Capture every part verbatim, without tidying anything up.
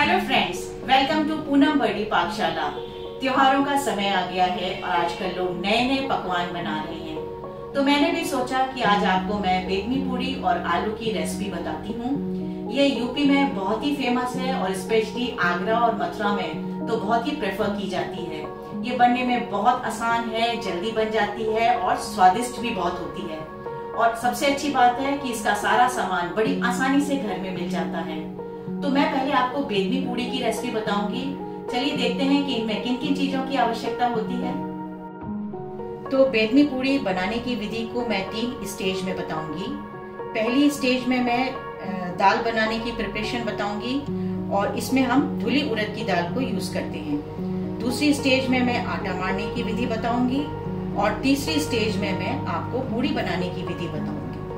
Hello friends, welcome to Poonam Bardi पाकशाला। त्योहारों का समय आ गया है और आजकल लोग नए नए पकवान बना रहे हैं, तो मैंने भी सोचा कि आज आपको मैं बेदमी पूरी और आलू की रेसिपी बताती हूँ। ये यूपी में बहुत ही फेमस है और स्पेशली आगरा और मथुरा में तो बहुत ही प्रेफर की जाती है। ये बनने में बहुत आसान है, जल्दी बन जाती है और स्वादिष्ट भी बहुत होती है। और सबसे अच्छी बात है कि इसका सारा सामान बड़ी आसानी से घर में मिल जाता है। तो मैं पहले आपको बेदमी पूरी की रेसिपी बताऊंगी। चलिए देखते हैं कि इनमें किन किन चीजों की आवश्यकता होती है। तो बेदमी पूरी बनाने की विधि को मैं तीन स्टेज में बताऊंगी। पहली स्टेज में मैं दाल बनाने की प्रिपरेशन बताऊंगी और इसमें हम धुली उड़द की दाल को यूज करते हैं। दूसरी स्टेज में मैं आटा मारने की विधि बताऊंगी और तीसरी स्टेज में मैं आपको पूरी बनाने की विधि बताऊंगी।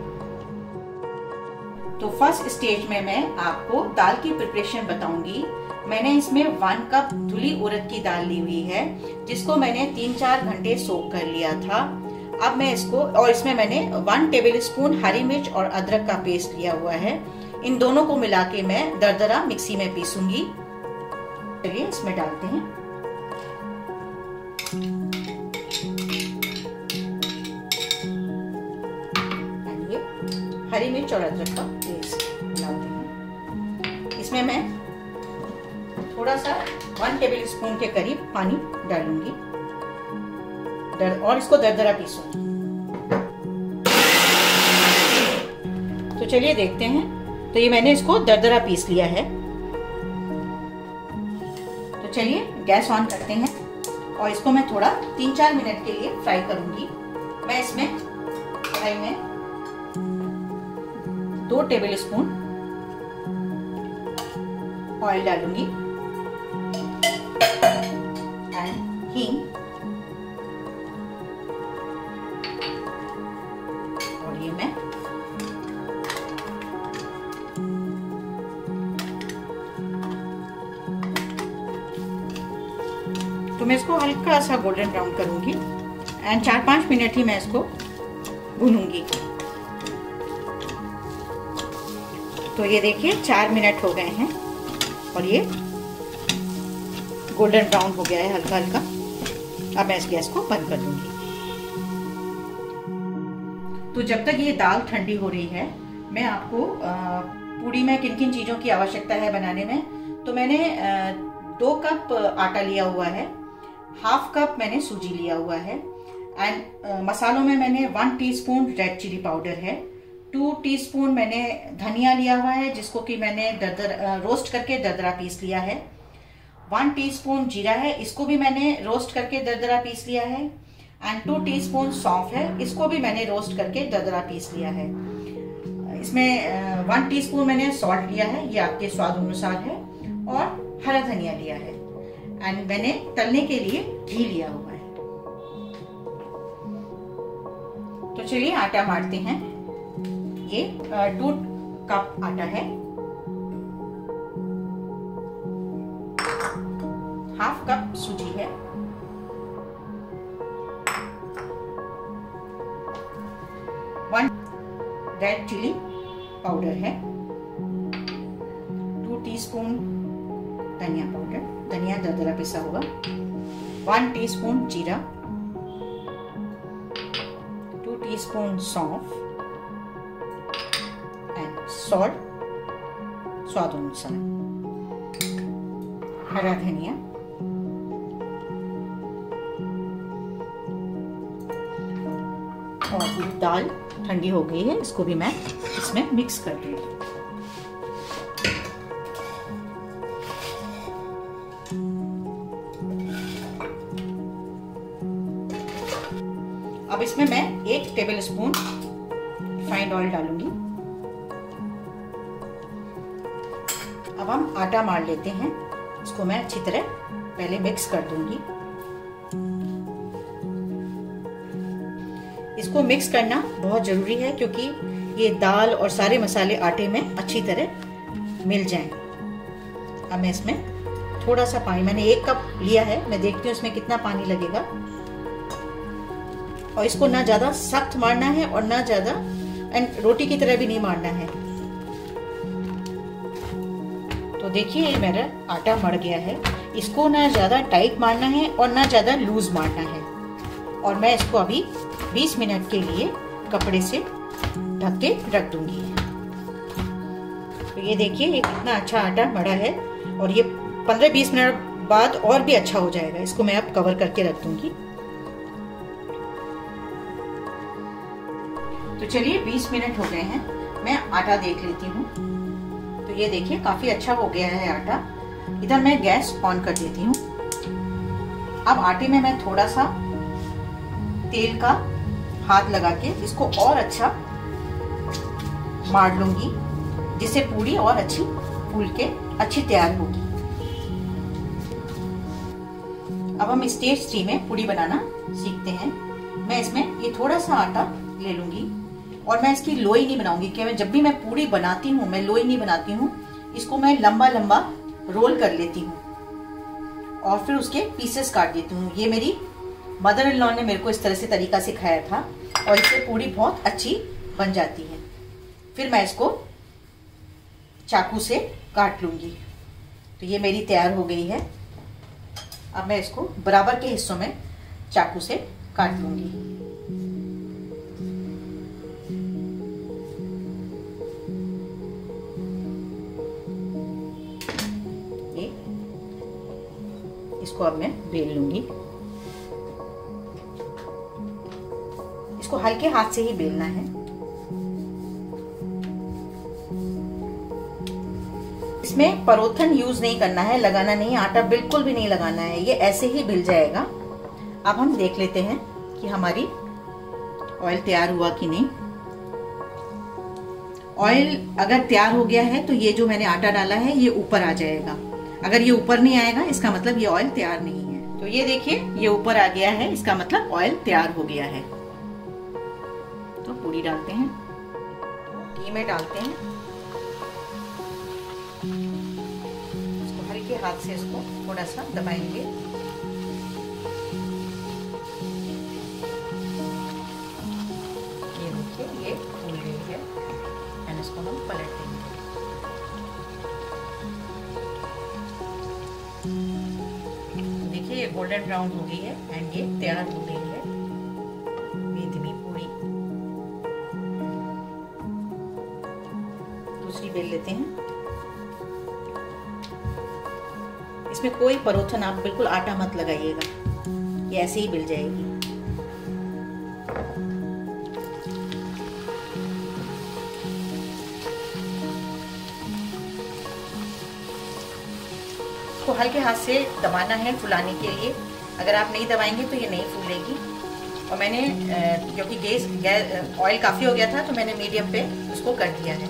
तो फर्स्ट स्टेज में मैं आपको दाल की प्रिपरेशन बताऊंगी। मैंने इसमें वन कप धुली उड़द की दाल ली हुई है, जिसको मैंने तीन चार घंटे सोक कर लिया था। अब मैं इसको और इसमें मैंने वन टेबल स्पून हरी मिर्च और अदरक का पेस्ट लिया हुआ है। इन दोनों को मिला के मैं दरदरा मिक्सी में पीसूंगी। चलिए इसमें डालते हैं। हरी मिर्च और अदरक का पेस्ट डालते हैं। इसमें मैं थोड़ा सा वन टेबल स्पून के करीब पानी डालूंगी दर, और इसको दरदरा पीसूंगी। तो चलिए देखते हैं। तो ये मैंने इसको दरदरा पीस लिया है। तो चलिए गैस ऑन करते हैं और इसको मैं थोड़ा तीन चार मिनट के लिए फ्राई करूंगी। मैं इसमें कढ़ाई में दो टेबल स्पून ऑयल डालूंगी एंड हींग और ये मैं तो मैं इसको हल्का सा गोल्डन ब्राउन करूंगी एंड चार पांच मिनट ही मैं इसको भूनूंगी। तो ये देखिए चार मिनट हो गए हैं और ये गोल्डन ब्राउन हो गया है हल्का हल्का। अब मैं इस गैस को बंद कर दूंगी। तो जब तक ये दाल ठंडी हो रही है, मैं आपको पूरी में किन किन चीजों की आवश्यकता है बनाने में। तो मैंने दो कप आटा लिया हुआ है, हाफ कप मैंने सूजी लिया हुआ है एंड मसालों में मैंने one teaspoon red chilli powder है, टू टीस्पून मैंने धनिया लिया हुआ है जिसको कि मैंने दरदर रोस्ट करके दरदरा पीस लिया है, वन टीस्पून जीरा है, इसको भी मैंने रोस्ट करके दरदरा पीस लिया है एंड टू टीस्पून सौंफ है, इसको भी मैंने रोस्ट करके दरदरा पीस लिया है। इसमें वन टीस्पून मैंने सॉल्ट लिया है, ये आपके स्वाद अनुसार है, और हरा धनिया लिया है एंड मैंने तलने के लिए घी लिया हुआ है। तो चलिए आटा मारते हैं। ये टू कप आटा है, हाफ कप सूजी है, वन रेड चिली पाउडर है, टू टीस्पून धनिया पाउडर, धनिया दरदरा पिसा हुआ, वन टीस्पून जीरा, टू टीस्पून सौंफ, सॉल्ट स्वाद अनुसार, हरा धनिया और ये दाल ठंडी हो गई है, इसको भी मैं इसमें मिक्स कर दूंगी। अब इसमें मैं एक टेबल स्पून रिफाइंड ऑयल डालूंगी। अब हम आटा मार लेते हैं। इसको मैं अच्छी तरह पहले मिक्स कर दूंगी। इसको मिक्स करना बहुत जरूरी है क्योंकि ये दाल और सारे मसाले आटे में अच्छी तरह मिल जाएं। अब मैं इसमें थोड़ा सा पानी, मैंने एक कप लिया है, मैं देखती हूँ इसमें कितना पानी लगेगा। और इसको ना ज्यादा सख्त मारना है और ना ज्यादा एंड रोटी की तरह भी नहीं मारना है। तो देखिए ये मेरा आटा मड़ गया है। इसको ना ज़्यादा टाइट मारना है और ना ज़्यादा लूज मारना है। और मैं इसको अभी बीस मिनट के लिए कपड़े से ढक के रख दूंगी। तो ये देखिए ये कितना अच्छा आटा मड़ा है और ये पंद्रह बीस मिनट बाद और भी अच्छा हो जाएगा। इसको मैं अब कवर करके रख दूंगी। तो चलिए बीस मिनट हो गए हैं, मैं आटा देख लेती हूँ। तो ये देखिए काफी अच्छा हो गया है आटा। इधर मैं गैस ऑन कर देती हूँ। अब आटे में मैं थोड़ा सा तेल का हाथ लगा के इसको और अच्छा मार लूंगी, जिससे पूरी और अच्छी फूल के अच्छी तैयार होगी। अब हम स्टेज थ्री में पूरी बनाना सीखते हैं। मैं इसमें ये थोड़ा सा आटा ले लूंगी और मैं इसकी लोई नहीं बनाऊंगी, कि मैं जब भी मैं पूरी बनाती हूँ मैं लोई नहीं बनाती हूँ। इसको मैं लंबा लंबा रोल कर लेती हूँ और फिर उसके पीसेस काट देती हूँ। ये मेरी मदर इन लॉ ने मेरे को इस तरह से तरीका सिखाया था और इससे पूरी बहुत अच्छी बन जाती है। फिर मैं इसको चाकू से काट लूंगी। तो ये मेरी तैयार हो गई है। अब मैं इसको बराबर के हिस्सों में चाकू से काट लूंगी। ये इसको अब मैं बेल लूंगी। इसको हल्के हाथ से ही बेलना है। इसमें परोथन यूज नहीं करना है, लगाना नहीं, आटा बिल्कुल भी नहीं लगाना है। ये ऐसे ही बिल जाएगा। अब हम देख लेते हैं कि हमारी ऑयल तैयार हुआ कि नहीं। ऑयल अगर तैयार हो गया है तो ये जो मैंने आटा डाला है ये ऊपर आ जाएगा। अगर ये ऊपर नहीं आएगा इसका मतलब ये ऑयल तैयार नहीं है। तो ये देखिए ये ऊपर आ गया है, इसका मतलब ऑयल तैयार हो गया है। तो पूरी डालते हैं, घी में डालते हैं। इसको हल्के हाथ से इसको थोड़ा सा दबाएंगे। ये देखिए ये फूल गई है और इसको हम पलट देंगे। देखिए ये गोल्डन ब्राउन हो गई है एंड ये तैयार हो गई है बेदमी पूरी। दूसरी बेल लेते हैं। इसमें कोई परोठन आप बिल्कुल आटा मत लगाइएगा, ये ऐसे ही बेल जाएगी। को हल्के हाथ से दबाना है फुलाने के लिए। अगर आप नहीं दबाएंगे तो ये नहीं फूलेगी। और मैंने क्योंकि गैस गैस ऑयल काफ़ी हो गया था तो मैंने मीडियम पे उसको कर दिया है।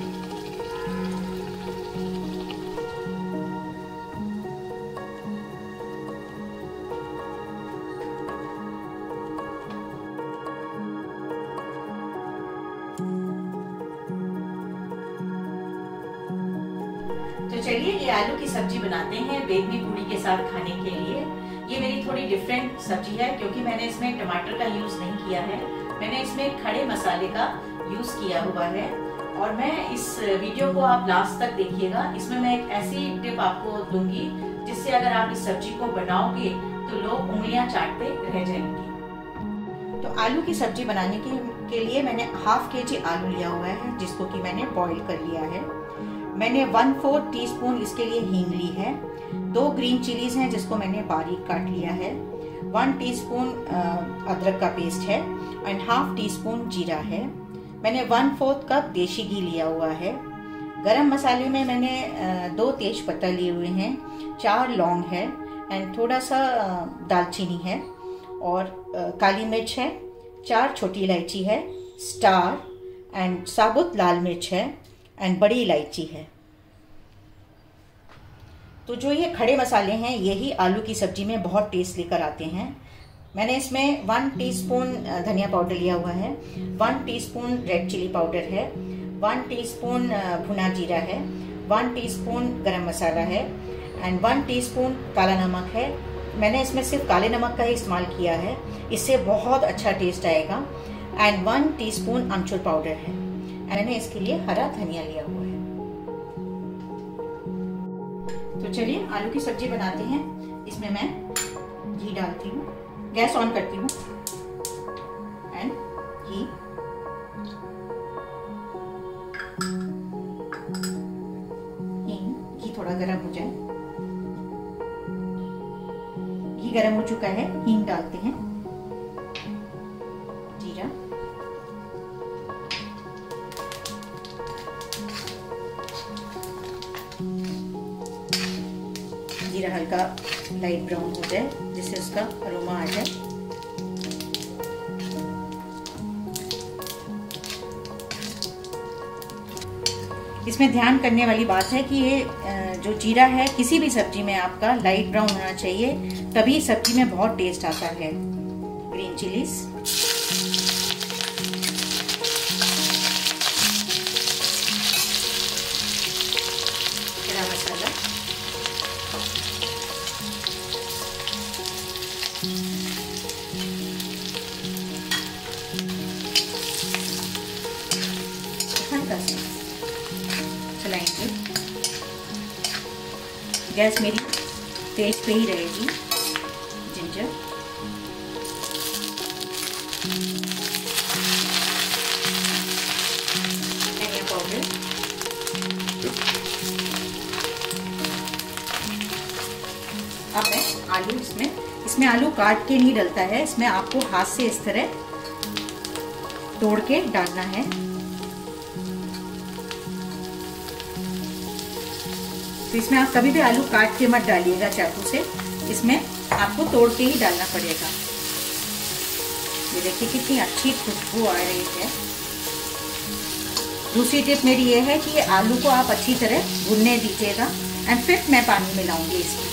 तो चलिए ये आलू की सब्जी बनाते हैं बेदमी पूरी के साथ खाने के लिए। ये मेरी थोड़ी डिफरेंट सब्जी है क्योंकि मैंने इसमें टमाटर का यूज नहीं किया है, मैंने इसमें खड़े मसाले का यूज किया हुआ है। और मैं इस वीडियो को आप लास्ट तक देखिएगा। इसमें मैं एक ऐसी टिप आपको दूंगी जिससे अगर आप इस सब्जी को बनाओगे तो लोग उंगलियां चाटते रह जाएंगे। तो आलू की सब्जी बनाने के, के लिए मैंने हाफ के जी आलू लिया हुआ है जिसको कि मैंने बॉईल कर लिया है। मैंने वन फोर्थ टी स्पून इसके लिए हींग ली है। दो ग्रीन चिलीज हैं जिसको मैंने बारीक काट लिया है। वन टीस्पून अदरक का पेस्ट है एंड हाफ टी स्पून जीरा है। मैंने वन फोर्थ कप देशी घी लिया हुआ है। गरम मसाले में मैंने दो तेज पत्ता लिए हुए हैं, चार लौंग है एंड थोड़ा सा दालचीनी है और काली मिर्च है, चार छोटी इलायची है, स्टार एंड साबुत लाल मिर्च है एंड बड़ी इलायची है। तो जो ये खड़े मसाले हैं यही आलू की सब्जी में बहुत टेस्ट लेकर आते हैं। मैंने इसमें वन टीस्पून धनिया पाउडर लिया हुआ है, one teaspoon red chilli powder है, वन टीस्पून भुना जीरा है, वन टीस्पून गरम मसाला है एंड वन टीस्पून काला नमक है। मैंने इसमें सिर्फ काले नमक का ही इस्तेमाल किया है, इससे बहुत अच्छा टेस्ट आएगा। एंड वन टीस्पून अमचूर पाउडर है। मैंने इसके लिए हरा धनिया लिया हुआ है। तो चलिए आलू की सब्जी बनाते हैं। इसमें मैं घी डालती हूँ, गैस ऑन करती हूँ एंड घी, हींग। घी थोड़ा गर्म हो जाए, घी गर्म हो चुका है, हींग डालते हैं, जीरा, जीरा हल्का लाइट ब्राउन हो जाए जिससे उसका अरोमा आ जाए। इसमें ध्यान करने वाली बात है कि ये जो जीरा है किसी भी सब्जी में आपका लाइट ब्राउन होना चाहिए, तभी सब्जी में बहुत टेस्ट आता है। ग्रीन चिलीज, गरम मसाला, हल्का सा चलाएंगे। गैस मेरी तेज पे ही रहेगी। जिंजर, धनिया पाउडर, अब मैं आलू इसमें इसमें आलू काट के नहीं डलता है, इसमें आपको हाथ से इस तरह तोड़ के डालना है। तो इसमें आप कभी भी आलू काट के मत डालिएगा चाकू से, इसमें आपको तोड़ के ही डालना पड़ेगा। ये देखिए कितनी अच्छी खुशबू आ रही है। दूसरी टिप मेरी ये है कि ये आलू को आप अच्छी तरह भुनने दीजिएगा एंड फिर मैं पानी मिलाऊंगी इसमें।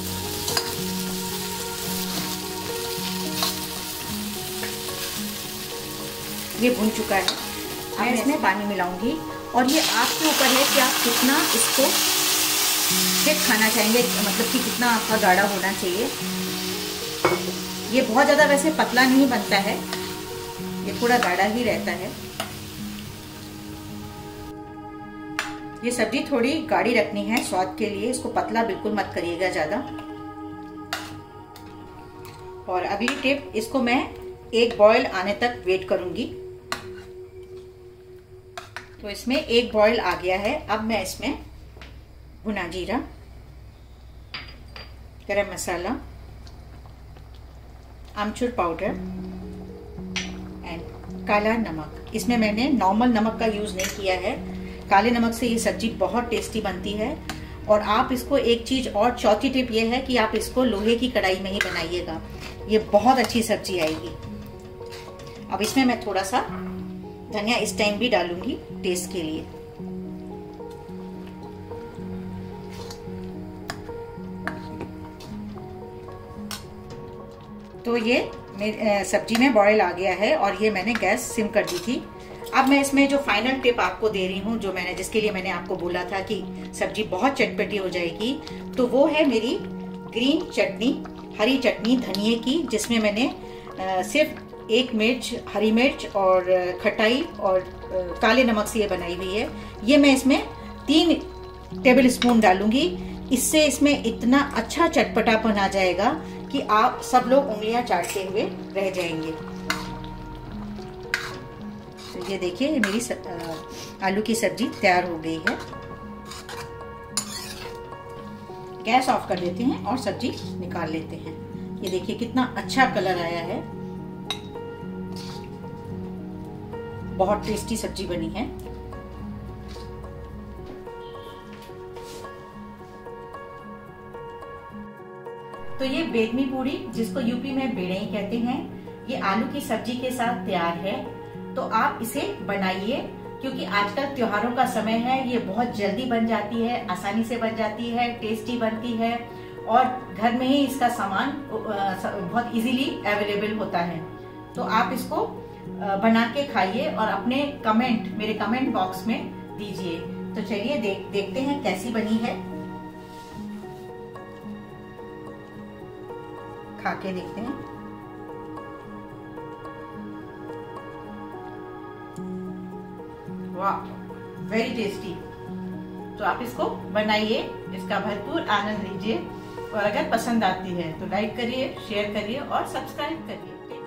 ये भुन चुका है, मैं इसमें पानी मिलाऊंगी और ये आपके ऊपर है कि आप कितना इसको थिक खाना चाहेंगे, मतलब कि कितना आपका गाढ़ा होना चाहिए। ये बहुत ज़्यादा वैसे पतला नहीं बनता है, ये थोड़ा गाढ़ा ही रहता है। ये सब्जी थोड़ी गाढ़ी रखनी है स्वाद के लिए, इसको पतला बिल्कुल मत करिएगा ज़्यादा। और अगली टिप, इसको मैं एक बॉयल आने तक वेट करूंगी। तो इसमें एक बॉयल आ गया है। अब मैं इसमें भुना जीरा, गरम मसाला, आमचूर पाउडर एंड काला नमक। इसमें मैंने नॉर्मल नमक का यूज नहीं किया है, काले नमक से ये सब्जी बहुत टेस्टी बनती है। और आप इसको एक चीज और, चौथी टिप ये है कि आप इसको लोहे की कढ़ाई में ही बनाइएगा, ये बहुत अच्छी सब्जी आएगी। अब इसमें मैं थोड़ा सा धनिया इस टाइम भी डालूंगी टेस्ट के लिए। तो ये मेरी सब्जी में बॉयल आ गया है और ये मैंने गैस सिम कर दी थी। अब मैं इसमें जो फाइनल टिप आपको दे रही हूँ, जो मैंने जिसके लिए मैंने आपको बोला था कि सब्जी बहुत चटपटी हो जाएगी, तो वो है मेरी ग्रीन चटनी, हरी चटनी धनिये की, जिसमें मैंने सिर्फ एक मिर्च, हरी मिर्च और खटाई और काले नमक से ये बनाई हुई है। ये मैं इसमें तीन टेबल स्पून डालूंगी। इससे इसमें इतना अच्छा चटपटापन आ जाएगा कि आप सब लोग उंगलियां चाटते हुए रह जाएंगे। तो ये देखिए मेरी स, आ, आलू की सब्जी तैयार हो गई है। गैस ऑफ कर देते हैं और सब्जी निकाल लेते हैं। ये देखिए कितना अच्छा कलर आया है, बहुत टेस्टी सब्जी बनी है। तो ये बेदमी पूरी, जिसको यूपी में बेड़ई कहते हैं, ये आलू की सब्जी के साथ तैयार है। तो आप इसे बनाइए, क्योंकि आजकल त्योहारों का समय है, ये बहुत जल्दी बन जाती है, आसानी से बन जाती है, टेस्टी बनती है और घर में ही इसका सामान बहुत इजीली अवेलेबल होता है। तो आप इसको बना के खाइए और अपने कमेंट मेरे कमेंट बॉक्स में दीजिए। तो चलिए देख देखते हैं कैसी बनी है, खा के देखते हैं। वाह, वेरी टेस्टी। तो आप इसको बनाइए, इसका भरपूर आनंद लीजिए और अगर पसंद आती है तो लाइक करिए, शेयर करिए और सब्सक्राइब करिए।